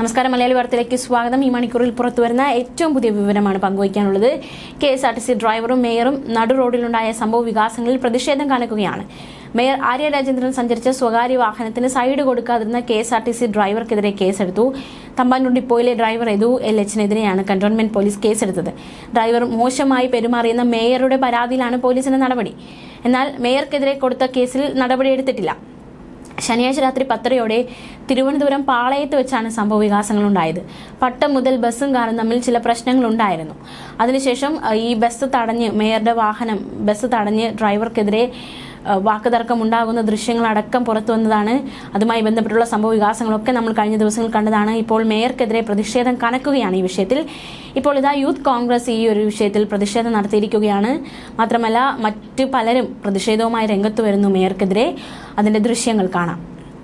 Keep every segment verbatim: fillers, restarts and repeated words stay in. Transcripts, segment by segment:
നമസ്കാരം, മലയാളി വാർത്തയിലേക്ക് സ്വാഗതം. ഈ മണിക്കൂറിൽ പുറത്തുവരുന്ന ഏറ്റവും പുതിയ വിവരമാണ് പങ്കുവയ്ക്കാനുള്ളത്. K S R T C ഡ്രൈവറും മേയറും നടു റോഡിലുണ്ടായ സംഭവ വികാസങ്ങളിൽ പ്രതിഷേധം കനക്കുകയാണ്. മേയർ ആര്യ രാജേന്ദ്രൻ സഞ്ചരിച്ച സ്വകാര്യ വാഹനത്തിന് സൈഡ് കൊടുക്കാതിരുന്ന K S R T C ഡ്രൈവർക്കെതിരെ കേസെടുത്തു. തമ്പാനൂർ ഡിപ്പോയിലെ ഡ്രൈവർ എതു എൽ എച്ചിനെതിരെയാണ് കന്റോൺമെന്റ് പോലീസ് കേസെടുത്തത്. ഡ്രൈവർ മോശമായി പെരുമാറിയെന്ന മേയറുടെ പരാതിയിലാണ് പോലീസിന്റെ നടപടി. എന്നാൽ മേയർക്കെതിരെ കൊടുത്ത കേസിൽ നടപടിയെടുത്തിട്ടില്ല. ശനിയാഴ്ച രാത്രി പത്തരയോടെ തിരുവനന്തപുരം പാളയത്ത് വെച്ചാണ് സംഭവ വികാസങ്ങളുണ്ടായത്. പട്ടം മുതൽ ബസ്സും കാറും തമ്മിൽ ചില പ്രശ്നങ്ങളുണ്ടായിരുന്നു. അതിനുശേഷം ഈ ബസ് തടഞ്ഞ് മേയറുടെ വാഹനം ബസ് തടഞ്ഞ് ഡ്രൈവർക്കെതിരെ വാക്കുതർക്കം ഉണ്ടാകുന്ന ദൃശ്യങ്ങളടക്കം പുറത്തു വന്നതാണ്. അതുമായി ബന്ധപ്പെട്ടുള്ള സംഭവ വികാസങ്ങളൊക്കെ നമ്മൾ കഴിഞ്ഞ ദിവസങ്ങൾ കണ്ടതാണ്. ഇപ്പോൾ മേയർക്കെതിരെ പ്രതിഷേധം കനക്കുകയാണ് ഈ വിഷയത്തിൽ. ഇപ്പോൾ ഇതാ യൂത്ത് കോൺഗ്രസ് ഈ ഒരു വിഷയത്തിൽ പ്രതിഷേധം നടത്തിയിരിക്കുകയാണ്. മാത്രമല്ല മറ്റ് പലരും പ്രതിഷേധവുമായി രംഗത്ത് വരുന്നു മേയർക്കെതിരെ. അതിന്റെ ദൃശ്യങ്ങൾ കാണാം.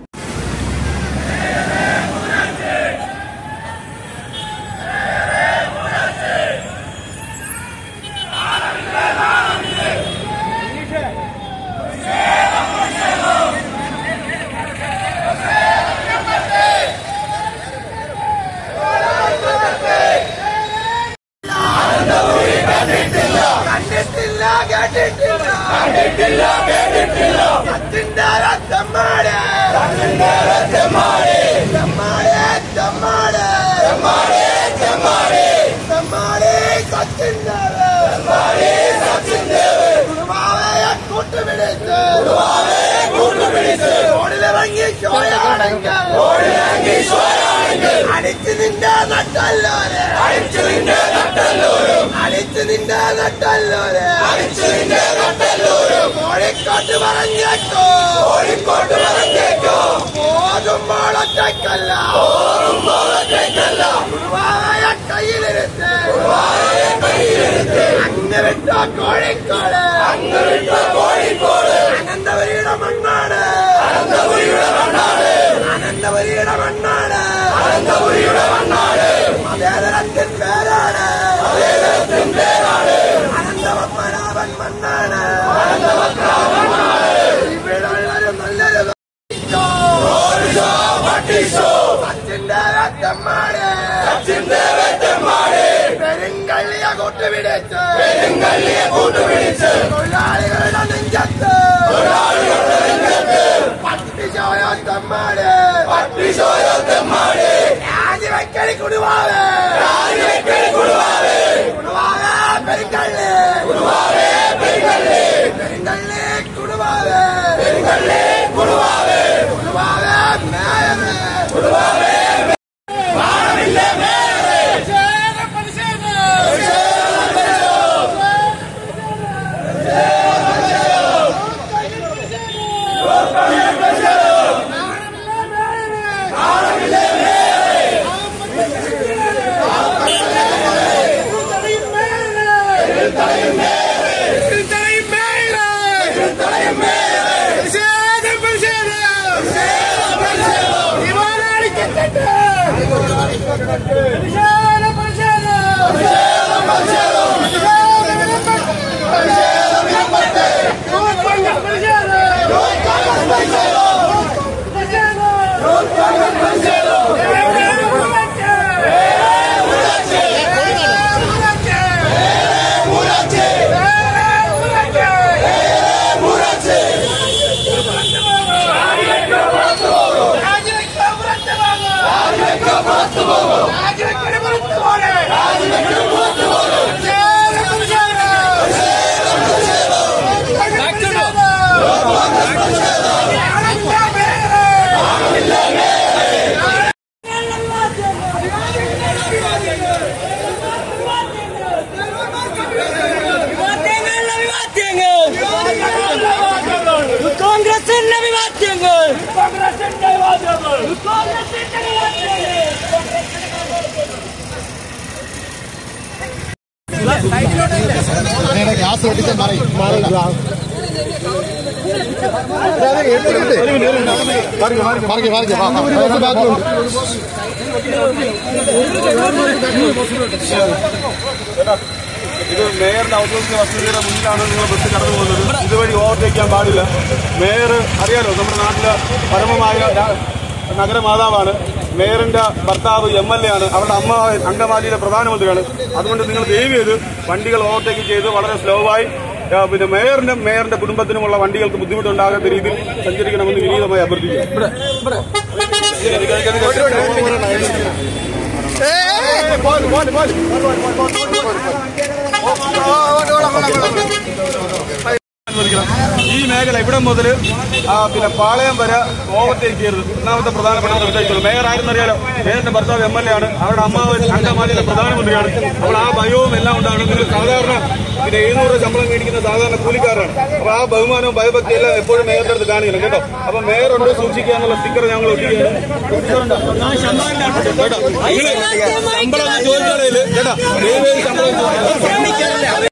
അടിച്ചു നിന്റെ നട്ടല്ലോരെ അടിച്ചു നിന്റെ നട്ടല്ലോരും അടിച്ചു നിന്റെ നട്ടല്ലോരെ അടിച്ചു നിന്റെ നട്ടല്ലോരും കോഴിക്കോട്ട് പറഞ്ഞേക്കോ കോഴിക്കോട്ട് പറഞ്ഞേക്കോ പോകുമ്പോൾ ഒറ്റയ്ക്കല്ല പോകുമ്പോൾ ഒറ്റയ്ക്കല്ല കുറുവായ കയ്യിലിരുത്ത് കുറുവായ കയ്യിലിരുത്ത് അങ്ങ് വിട്ട കോഴിക്കോട് അങ്ങ് വിട്ട കോഴിക്കോട് അനന്തപുരിയുടെ മണ്ണാണ് അനന്തപുരിയുടെ മണ്ണാണ് അനന്തപുരിയുടെ മണ്ണാണ് അനന്തപുരിയുടെ മണ്ണാണ് മതേതരത്തിൻ പേരാണ് മതേതരത്തിൻ പേരാണ് അനന്തപത്മനാഭൻ മണ്ണാണ് അനന്തപത്മനാഭൻ മണ്ണാണ് ഇവിടെയുള്ളൊരു നല്ലൊരു സച്ചിന്റെ വേറ്റന്മാര് സച്ചിന്റെ വേറ്റന്മാര് പെരുങ്കള്ളിയെ കൂട്ടുപിടിച്ച് പെരുങ്കള്ളിയെ കൂട്ടുപിടിച്ച് തൊഴിലാളികളുടെ നെഞ്ചത്ത് തൊഴിലാളികളുടെ നെഞ്ചത്ത് പട്ടിശോയോത്തന്മാര് പട്ടിശോയോത്തന്മാര് രാജിവെക്കടി കുടുവാവ് രാജിവെക്കടി കുടുവാവ് കുടുവാവ് പെരുങ്കള്ളി കുടുവാവ് പെരുങ്കള്ളി പെരുങ്കള്ളി കുടുവാവ് പെരുങ്കള്ളി കുടുവാവ് കുടുവാവ് മേയറ് കുടുവാവ് പാടമില്ല മേയറ് ഗ്യാസ് വെട്ടിച്ച് മാറി മാറില്ല ഇത് മേയറിന്റെ ഔദ്യോഗിക വസതിയുടെ മുന്നിലാണ് നിങ്ങൾ ബസ് കടന്നു പോകുന്നത്. ഇതുവഴി ഓവർടേക്ക് ചെയ്യാൻ പാടില്ല. മേയർ അറിയാലോ, നമ്മുടെ നാട്ടിലെ പരമമായ നഗരമാതാവാണ്. മേയറിന്റെ ഭർത്താവ് എം എൽ എ ആണ്, അവരുടെ അമ്മ അങ്കമാലിയിലെ പ്രധാനമന്ത്രിയാണ്. അതുകൊണ്ട് നിങ്ങൾ ദയവ് ചെയ്ത് വണ്ടികൾ ഓവർടേക്ക് ചെയ്ത് വളരെ സ്ലോ ആയി പിന്നെ മേയറിന്റെ മേയറിന്റെ കുടുംബത്തിനുമുള്ള വണ്ടികൾക്ക് ബുദ്ധിമുട്ടുണ്ടാകാത്ത രീതിയിൽ സഞ്ചരിക്കണമെന്ന് വിനീതമായി അഭ്യർത്ഥിക്കുന്നു. ഈ മേഖല ഇവിടെ മുതൽ പിന്നെ പാളയം വരെ ഓവർടേക്ക് ചെയ്യരുത്. ഒന്നാമത്തെ പ്രധാനപ്പെട്ട നിർദ്ദേശിച്ചത് മേയർ ആയിരുന്നറിയാലോ, മേയറിന്റെ ഭർത്താവ് എം എൽ എ ആണ്, അവരുടെ അമ്മ അങ്കമാലിയിലെ പ്രധാനമന്ത്രിയാണ്. അപ്പോൾ ആ ഭയവും എല്ലാം ഉണ്ടാണ്. നിങ്ങൾ സാധാരണ പിന്നെ എഴുന്നൂറ് ശമ്പളം മേടിക്കുന്ന സാധാരണ കൂലിക്കാരാണ്. അപ്പൊ ആ ബഹുമാനവും ഭയഭക്തി എല്ലാം എപ്പോഴും മേയറിന്റെ അടുത്ത് കാണിക്കണം കേട്ടോ. അപ്പൊ മേയറുണ്ട് സൂക്ഷിക്കുക എന്നുള്ള സ്റ്റിക്കർ ഞങ്ങൾ ഒട്ടിക്കുകയാണ് കേട്ടോ. ശമ്പളം ചോദിച്ചാലേ കേട്ടോ, ശമ്പളം